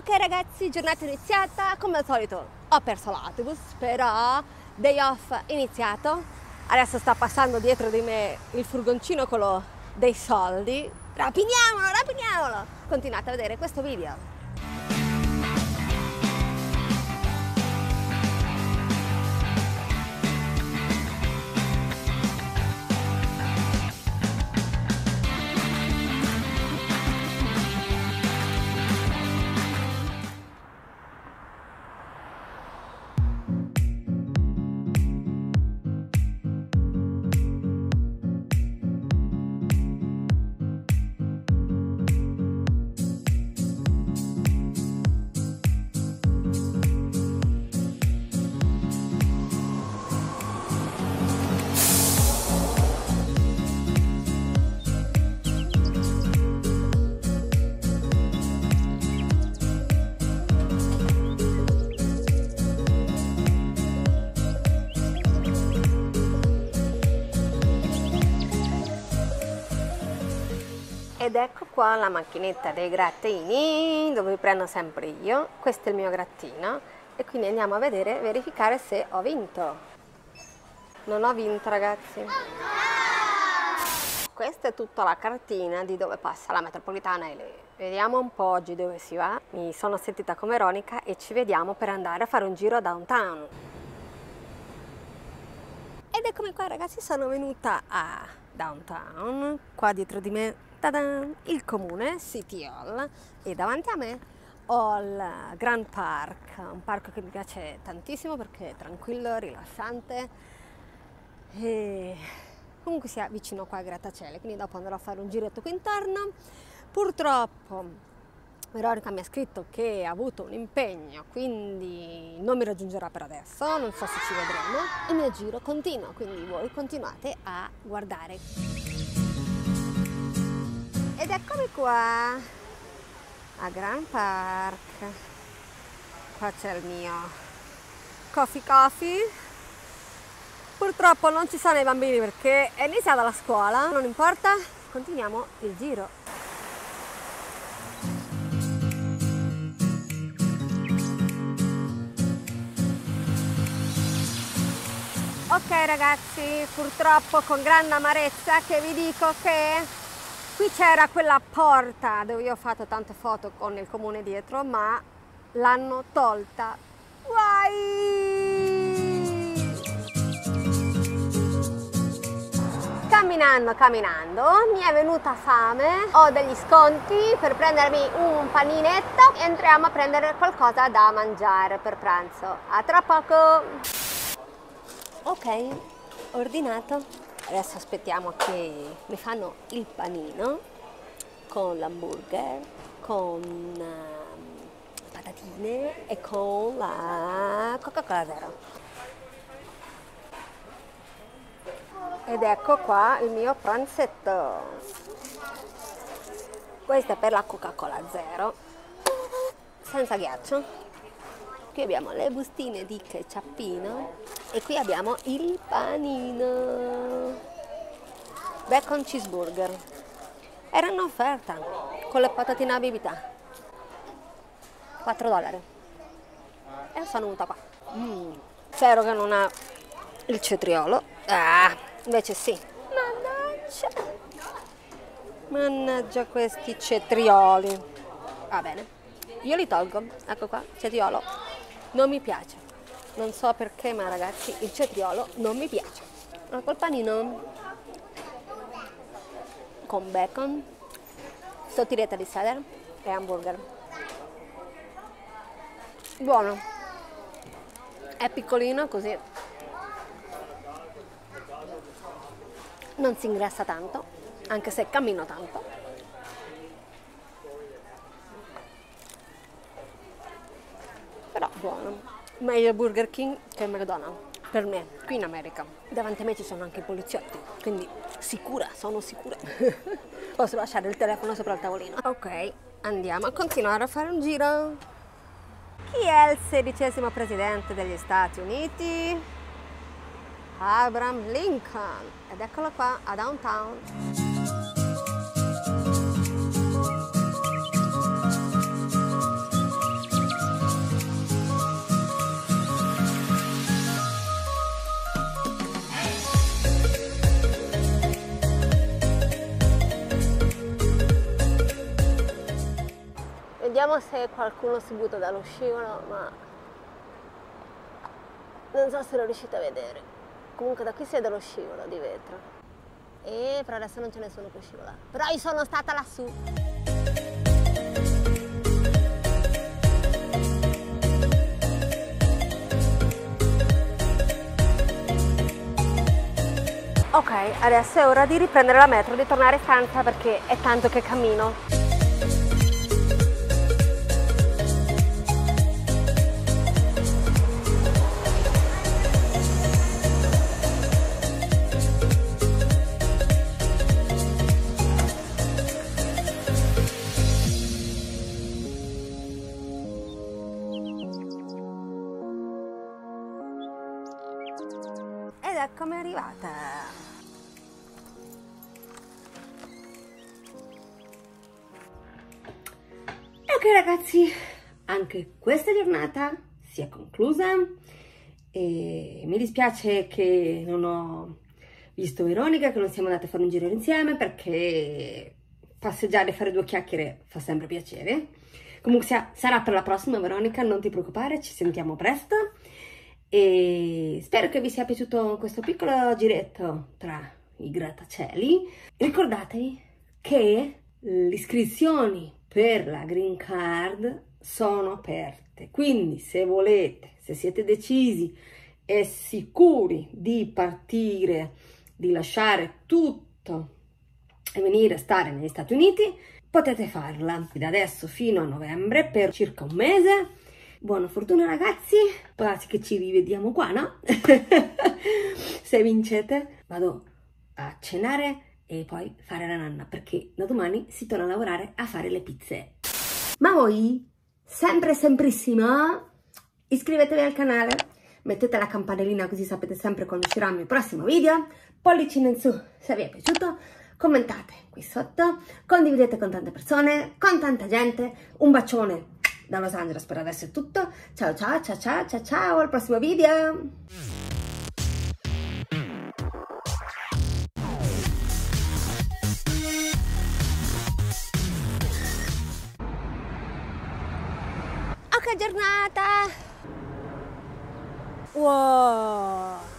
Ok ragazzi, giornata iniziata, come al solito ho perso l'autobus, però day off iniziato. Adesso sta passando dietro di me il furgoncino quello dei soldi. Rapiniamolo, rapiniamolo! Continuate a vedere questo video. Ed ecco qua la macchinetta dei grattini dove vi prendo sempre io. Questo è il mio grattino e quindi andiamo a vedere, verificare se ho vinto. Non ho vinto ragazzi. Questa è tutta la cartina di dove passa la metropolitana e lei. Vediamo un po' oggi dove si va. Mi sono sentita come Veronica e ci vediamo per andare a fare un giro a downtown. Ed eccomi qua ragazzi, sono venuta a downtown, qua dietro di me il comune, City Hall, e davanti a me ho il Grand Park, un parco che mi piace tantissimo perché è tranquillo, rilassante e comunque sia vicino qua ai grattacieli, quindi dopo andrò a fare un giretto qui intorno. Purtroppo Veronica mi ha scritto che ha avuto un impegno, quindi non mi raggiungerà per adesso, non so se ci vedremo. Il mio giro continua, quindi voi continuate a guardare. Ed eccomi qua a Grand Park. Qua c'è il mio coffee. Purtroppo non ci sono i bambini perché è iniziata la scuola, non importa, continuiamo il giro. Ok ragazzi, purtroppo con grande amarezza che vi dico che qui c'era quella porta dove io ho fatto tante foto con il comune dietro, ma l'hanno tolta. Guai! Camminando, mi è venuta fame, ho degli sconti per prendermi un paninetto e entriamo a prendere qualcosa da mangiare per pranzo. A tra poco! Ok, ordinato. Adesso aspettiamo che mi fanno il panino con l'hamburger, con patatine e con la Coca-Cola Zero. Ed ecco qua il mio pranzetto. Questo è per la Coca-Cola Zero, senza ghiaccio. Qui abbiamo le bustine di ketchupino e qui abbiamo il panino. Bacon cheeseburger. Era in offerta con le patatine a bibita. $4. E sono venuta qua. Spero che non ha il cetriolo. Invece sì. Mannaggia questi cetrioli. Va bene. Io li tolgo. Ecco qua, cetriolo. Non mi piace. Non so perché, ma ragazzi, il cetriolo non mi piace. Ecco il panino con bacon, sottiletta di cheddar e hamburger. Buono. È piccolino così non si ingrassa tanto, anche se cammino tanto. Però buono. Meglio Burger King che il McDonald's per me, qui in America. Davanti a me ci sono anche i poliziotti, quindi sicura, sono sicura. Posso lasciare il telefono sopra il tavolino. Ok, andiamo a continuare a fare un giro. Chi è il 16° presidente degli Stati Uniti? Abraham Lincoln. Ed eccolo qua a downtown. Vediamo se qualcuno si butta dallo scivolo, ma non so se lo riuscite a vedere. Comunque da qui si vede lo scivolo di vetro. E per adesso non c'è nessuno che scivola. Però io sono stata lassù. Ok, adesso è ora di riprendere la metro, di tornare in stanza perché è tanto che cammino. Ed eccomi arrivata. Ok ragazzi, anche questa giornata si è conclusa e mi dispiace che non ho visto Veronica, che non siamo andate a fare un giro insieme, perché passeggiare e fare due chiacchiere fa sempre piacere. Comunque sarà per la prossima Veronica, non ti preoccupare, ci sentiamo presto. E spero che vi sia piaciuto questo piccolo giretto tra i grattacieli. Ricordatevi che le iscrizioni per la green card sono aperte, quindi se volete, se siete decisi e sicuri di partire, di lasciare tutto e venire a stare negli Stati Uniti, potete farla da adesso fino a novembre per circa un mese. Buona fortuna ragazzi, poi che ci rivediamo qua, no? Se vincete vado a cenare e poi fare la nanna, perché da domani si torna a lavorare a fare le pizze. Ma voi, semprissimo, iscrivetevi al canale, mettete la campanellina così sapete sempre quando uscirà il mio prossimo video, pollicino in su se vi è piaciuto, commentate qui sotto, condividete con tante persone, con tanta gente, un bacione da Los Angeles per adesso è tutto. Ciao ciao ciao ciao ciao ciao, al prossimo video. Ok giornata. Wow.